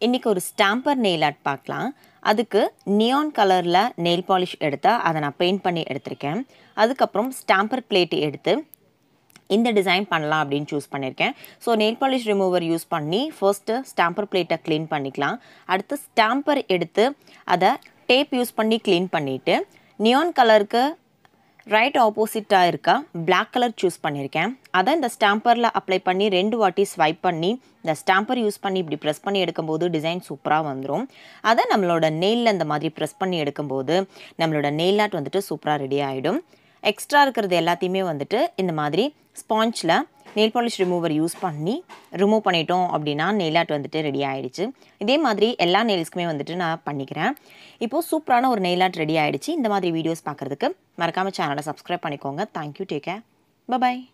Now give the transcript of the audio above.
இன்னைக்கு ஒரு stamper nail art பார்க்கலாம். அதுக்கு நியான் கலரில் நெயில் பாலிஷ் எடுத்து அதை நான் பெயிண்ட் பண்ணி எடுத்திருக்கேன். அதுக்கப்புறம் ஸ்டாம்பர் பிளேட் எடுத்து இந்த டிசைன் பண்ணலாம் அப்படின்னு சூஸ் பண்ணியிருக்கேன். So nail polish remover use பண்ணி ஃபர்ஸ்ட்டு ஸ்டாம்பர் பிளேட்டை க்ளீன் பண்ணிக்கலாம். அடுத்து ஸ்டாம்பர் எடுத்து அதை டேப் யூஸ் பண்ணி க்ளீன் பண்ணிவிட்டு நியான் கலருக்கு ரைட் ஆப்போசிட்டாக இருக்க பிளாக் கலர் சூஸ் பண்ணியிருக்கேன். அதை இந்த ஸ்டாம்பரில் அப்ளை பண்ணி 2 வாட்டி ஸ்வைப் பண்ணி இந்த ஸ்டாம்பர் யூஸ் பண்ணி இப்படி ப்ரெஸ் பண்ணி எடுக்கும்போது டிசைன் சூப்பராக வந்துடும். அதை நம்மளோட நெயிலில் இந்த மாதிரி ப்ரெஸ் பண்ணி எடுக்கும்போது நம்மளோட நெயில் ஆர்ட் வந்துட்டு சூப்பராக ரெடி ஆகிடும். எக்ஸ்ட்ரா இருக்கிறது எல்லாத்தையுமே வந்துட்டு இந்த மாதிரி ஸ்பாஞ்சில் நெயில் பாலிஷ் ரிமூவர் யூஸ் பண்ணி ரிமூவ் பண்ணிட்டோம் அப்படின்னா நெயில் ஆர்ட் வந்துட்டு ரெடி ஆகிடுச்சு. இதே மாதிரி எல்லா நெயில்ஸ்க்குமே வந்துட்டு நான் பண்ணிக்கிறேன். இப்போது சூப்பரான ஒரு நெயில் ஆர்ட் ரெடி ஆகிடுச்சு. இந்த மாதிரி வீடியோஸ் பார்க்குறதுக்கு மறக்காமல் சேனலை சப்ஸ்கிரைப் பண்ணிக்கோங்க. Thank you, take care, by.